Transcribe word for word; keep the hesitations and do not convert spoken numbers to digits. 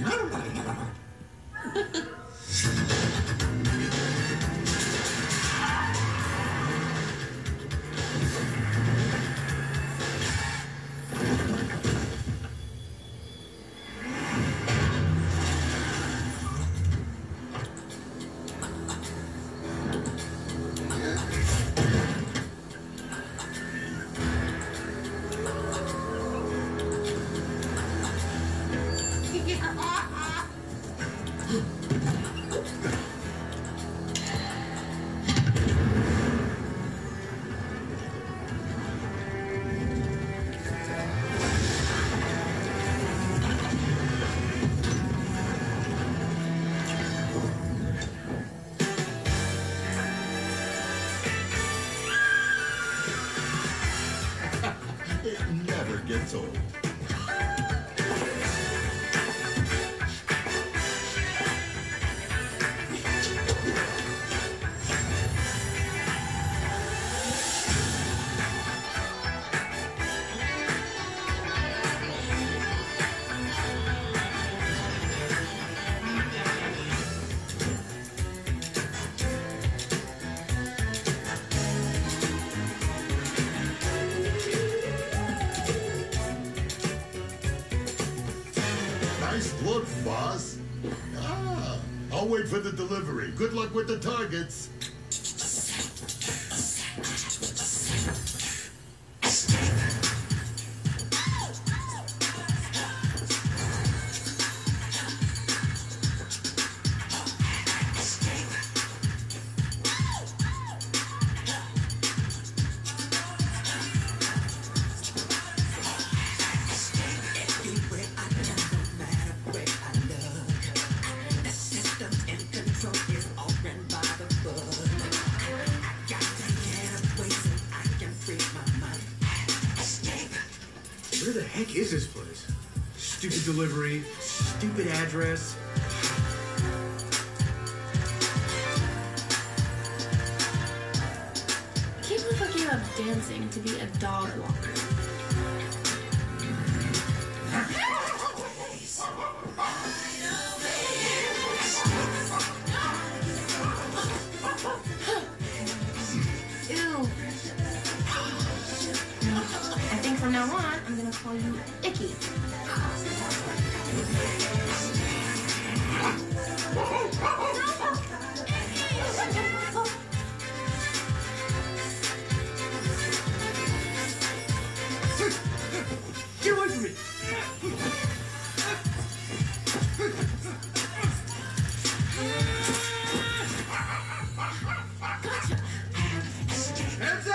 It never gets old. Nice look, boss. Ah, I'll wait for the delivery. Good luck with the targets. Where the heck is this place? Stupid delivery, stupid address. I can't believe I gave up dancing to be a dog walker. Ew. I think from now on, I'm gonna call you Icky. Get away from me! Gotcha. Hands up!